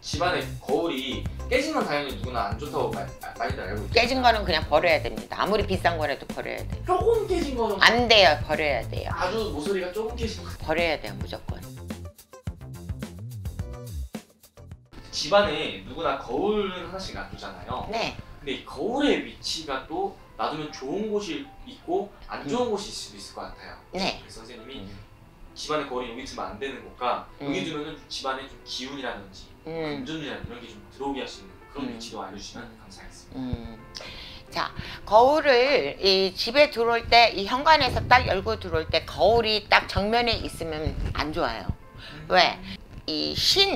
집안에 거울이 깨진 건 당연히 누구나 안 좋다고 많이들 알고 있죠. 깨진 거는 그냥 버려야 됩니다. 아무리 비싼 거라도 버려야 돼요. 조금 깨진 거는 안 돼요. 버려야 돼요. 아주 모서리가 조금 깨진 거. 버려야 돼요. 무조건. 집안에 누구나 거울은 하나씩 놔두잖아요. 네. 근데 이 거울의 위치가 또 놔두면 좋은 곳이 있고 안 좋은 곳이 있을 수도 있을 것 같아요. 네. 그래서 선생님이 집안에 거울이 여기 두면 안 되는 곳과 여기 두면은 집안에 좀 기운이라든지 금전이라든지 이런 게 좀 들어오게 할 수 있는 그런 위치도 알려주시면 감사하겠습니다. 자, 거울을 이 집에 들어올 때 이 현관에서 딱 열고 들어올 때 거울이 딱 정면에 있으면 안 좋아요. 왜? 이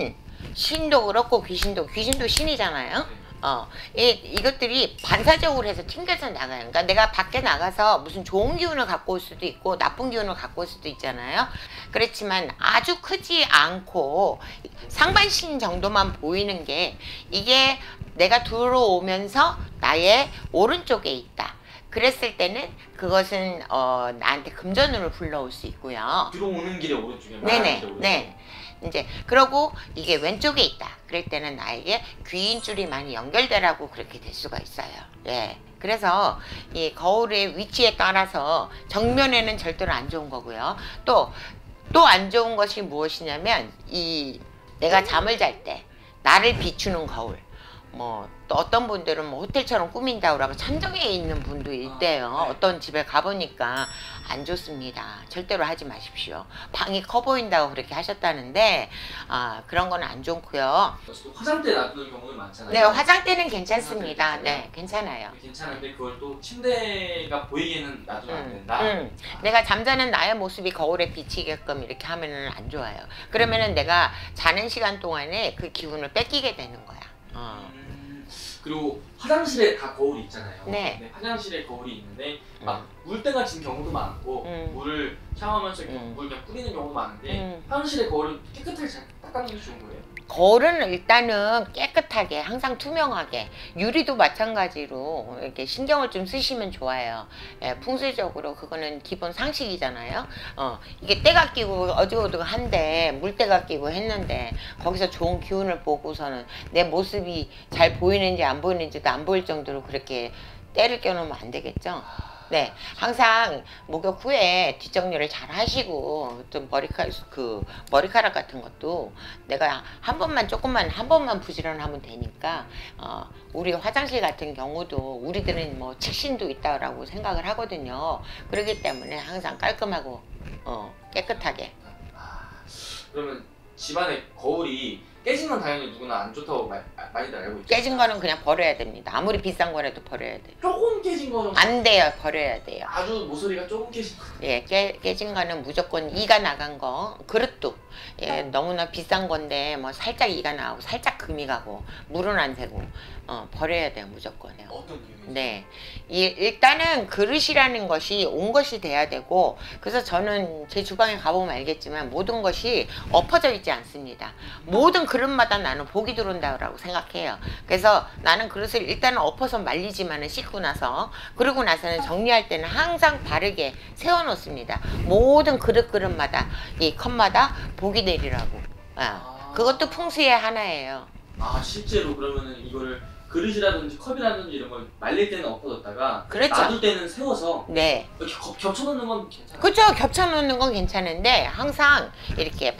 신도 그렇고 귀신도 신이잖아요. 이것들이 반사적으로 해서 튕겨서 나가요. 그러니까 내가 밖에 나가서 무슨 좋은 기운을 갖고 올 수도 있고 나쁜 기운을 갖고 올 수도 있잖아요. 그렇지만 아주 크지 않고 상반신 정도만 보이는 게 이게 내가 들어오면서 나의 오른쪽에 있다. 그랬을 때는 그것은 나한테 금전운을 불러올 수 있고요. 들어오는 길에 오른쪽에 네네. 이제 그러고 이게 왼쪽에 있다. 그럴 때는 나에게 귀인줄이 많이 연결되라고 그렇게 될 수가 있어요. 예. 그래서 이 거울의 위치에 따라서 정면에는 절대로 안 좋은 거고요. 또 안 좋은 것이 무엇이냐면 이 내가 잠을 잘 때 나를 비추는 거울. 또 어떤 분들은 호텔처럼 꾸민다고 그러고 천정에 있는 분도 있대요. 어떤 집에 가보니까 안 좋습니다. 절대로 하지 마십시오. 방이 커 보인다고 그렇게 하셨다는데 그런 건 안 좋고요. 화장대 놔두는 경우는 많잖아요. 네, 화장대는 괜찮습니다. 네, 괜찮아요. 괜찮은데 그걸 또 침대가 보이게는 놔두면 안 된다. 내가 잠자는 나의 모습이 거울에 비치게끔 이렇게 하면은 안 좋아요. 그러면은 내가 자는 시간 동안에 그 기운을 뺏기게 되는 거야. 그리고 화장실에 다 거울이 있잖아요. 네. 근데 화장실에 거울이 있는데 막 물때가 진 경우도 많고 물을 샤워하면서 물 그냥 뿌리는 경우도 많은데 화장실에 거울을 깨끗하게 잘 닦아내는 게 좋은 거예요? 거울은 일단은 깨끗하게 항상 투명하게 유리도 마찬가지로 이렇게 신경을 좀 쓰시면 좋아요. 예, 풍수적으로 그거는 기본 상식이잖아요. 이게 때가 끼고 어지러운데 물때가 끼고 했는데 거기서 좋은 기운을 보고서는 내 모습이 잘 보이는지 안 보이는지도 안 보일 정도로 그렇게 때를 껴놓으면 안 되겠죠. 네, 항상 목욕 후에 뒷정리를 잘 하시고 또 머리카락 같은 것도 내가 한 번만 부지런하면 되니까 우리 화장실 같은 경우도 우리들은 칙신도 있다라고 생각을 하거든요. 그렇기 때문에 항상 깔끔하고 깨끗하게. 그러면 집안에 거울이 깨진 건 당연히 누구나 안 좋다고 많이들 알고 있죠. 깨진 거는 그냥 버려야 됩니다. 아무리 비싼 거라도 버려야 돼요. 조금 깨진 거는 안 돼요. 버려야 돼요. 아주 모서리가 조금 깨진 거. 예, 깨진 거는 무조건 이가 나간 거. 그릇도 너무나 비싼 건데 살짝 이가 나오고 살짝 금이 가고 물은 안 새고 버려야 돼요. 무조건요. 어떤 이유에서? 네, 일단은 그릇이라는 것이 온 것이 돼야 되고, 그래서 저는 제 주방에 가보면 알겠지만 모든 것이 엎어져 있지 않습니다. 모든 그릇마다 나는 복이 들어온다고 생각해요. 그래서 나는 그릇을 일단은 엎어서 말리지만은 씻고 나서, 그러고 나서는 정리할 때는 항상 바르게 세워놓습니다. 모든 그릇마다 이 컵마다 복이 내리라고. 그것도 풍수의 하나예요. 실제로 그러면은 이거를 그릇이라든지 컵이라든지 이런 걸 말릴 때는 엎어졌다가 그렇죠. 놔둘 때는 세워서 네. 이렇게 겹쳐놓는 건 괜찮아요? 그렇죠. 겹쳐놓는 건 괜찮은데 항상 이렇게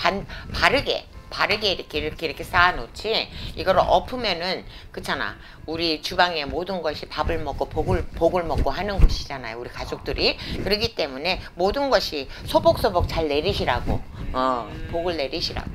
바르게 이렇게 쌓아놓지, 이거를 엎으면은 그렇잖아. 우리 주방의 모든 것이 밥을 먹고 복을 먹고 하는 곳이잖아요. 우리 가족들이. 그렇기 때문에 모든 것이 소복소복 잘 내리시라고. 복을 내리시라고.